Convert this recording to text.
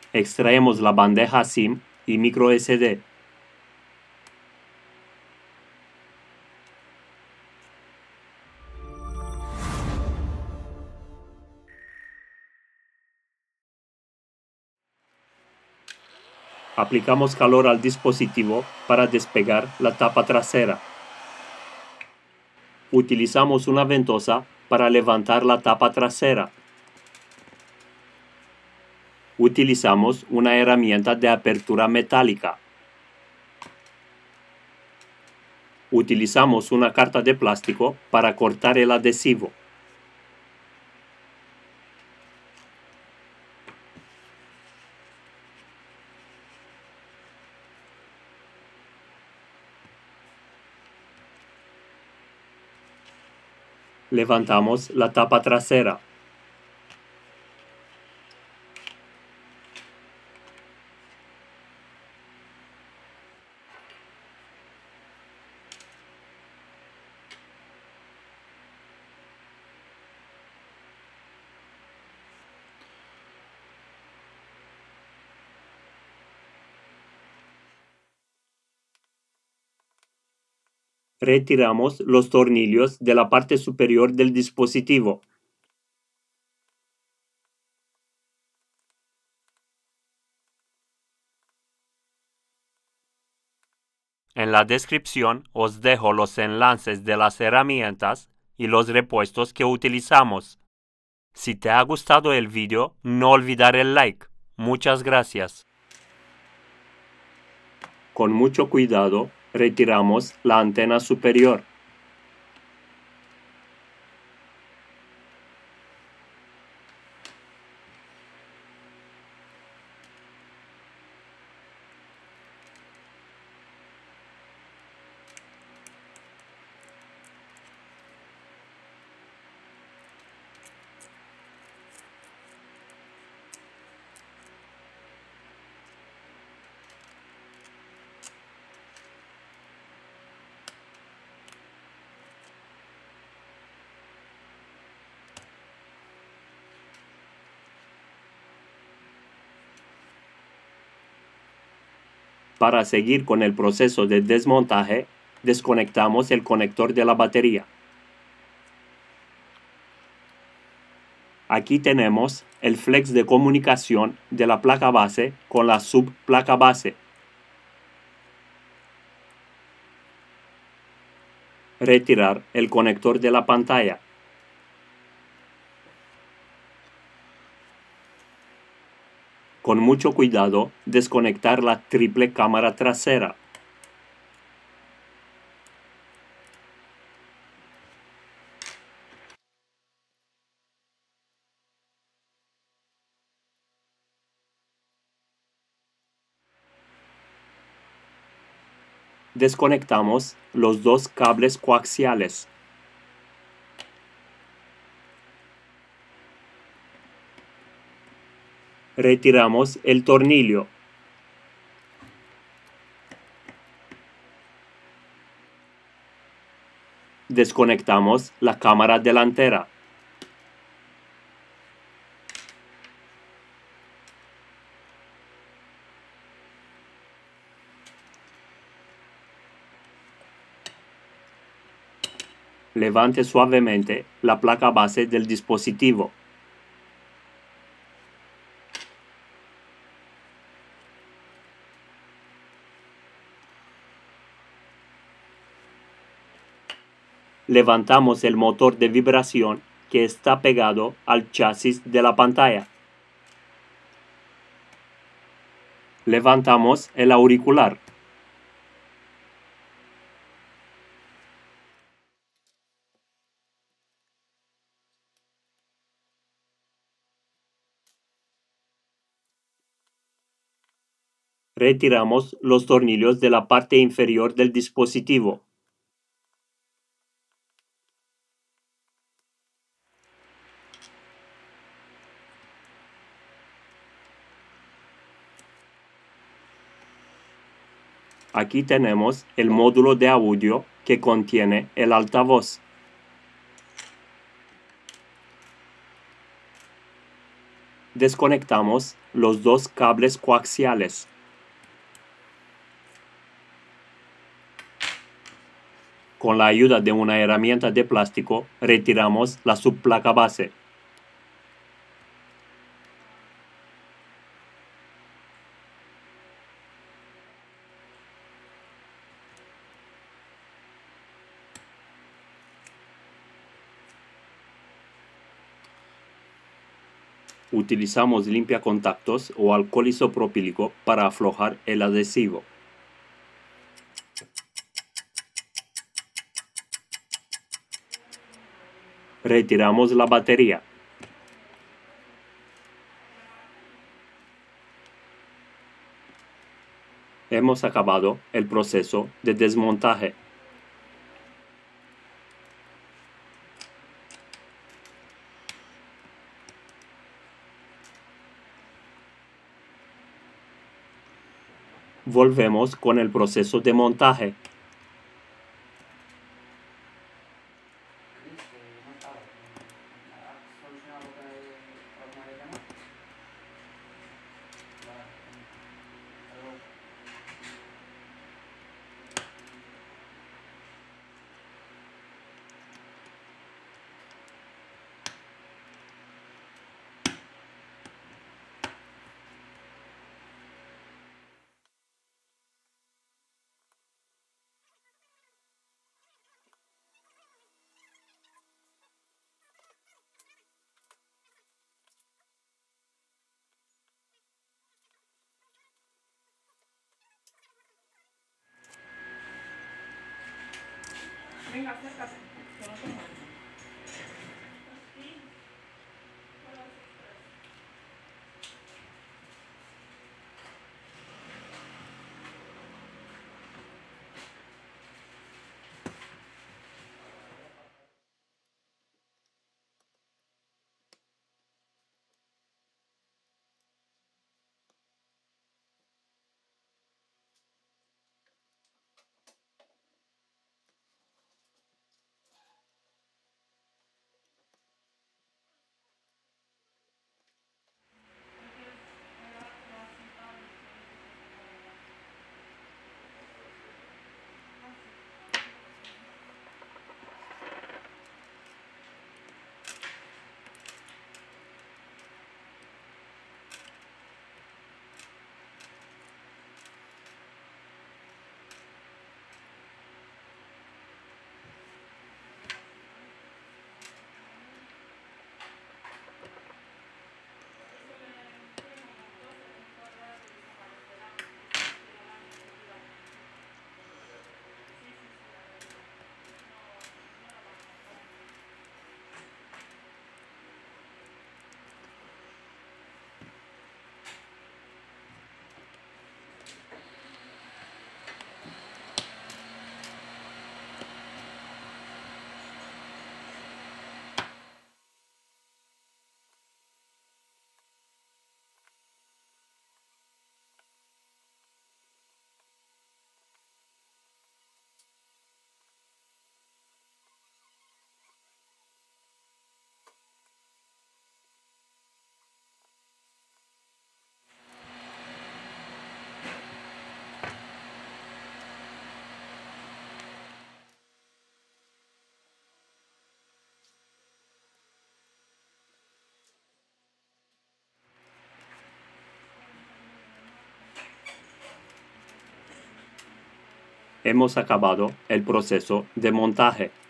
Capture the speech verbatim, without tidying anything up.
Extraemos la bandeja SIM y micro S D. Aplicamos calor al dispositivo para despegar la tapa trasera. Utilizamos una ventosa para levantar la tapa trasera. Utilizamos una herramienta de apertura metálica. Utilizamos una carta de plástico para cortar el adhesivo. Levantamos la tapa trasera. Retiramos los tornillos de la parte superior del dispositivo. En la descripción os dejo los enlaces de las herramientas y los repuestos que utilizamos. Si te ha gustado el vídeo, no olvidar el like. Muchas gracias. Con mucho cuidado, retiramos la antena superior. Para seguir con el proceso de desmontaje, desconectamos el conector de la batería. Aquí tenemos el flex de comunicación de la placa base con la subplaca base. Retirar el conector de la pantalla. Con mucho cuidado, desconectar la triple cámara trasera. Desconectamos los dos cables coaxiales. Retiramos el tornillo. Desconectamos la cámara delantera. Levante suavemente la placa base del dispositivo. Levantamos el motor de vibración que está pegado al chasis de la pantalla. Levantamos el auricular. Retiramos los tornillos de la parte inferior del dispositivo. Aquí tenemos el módulo de audio que contiene el altavoz. desconectamos los dos cables coaxiales. Con la ayuda de una herramienta de plástico, retiramos la subplaca base. Utilizamos limpiacontactos o alcohol isopropílico para aflojar el adhesivo. Retiramos la batería. Hemos acabado el proceso de desmontaje. Volvemos con el proceso de montaje. Venga, acércate. Que no te muevas. Hemos acabado el proceso de montaje.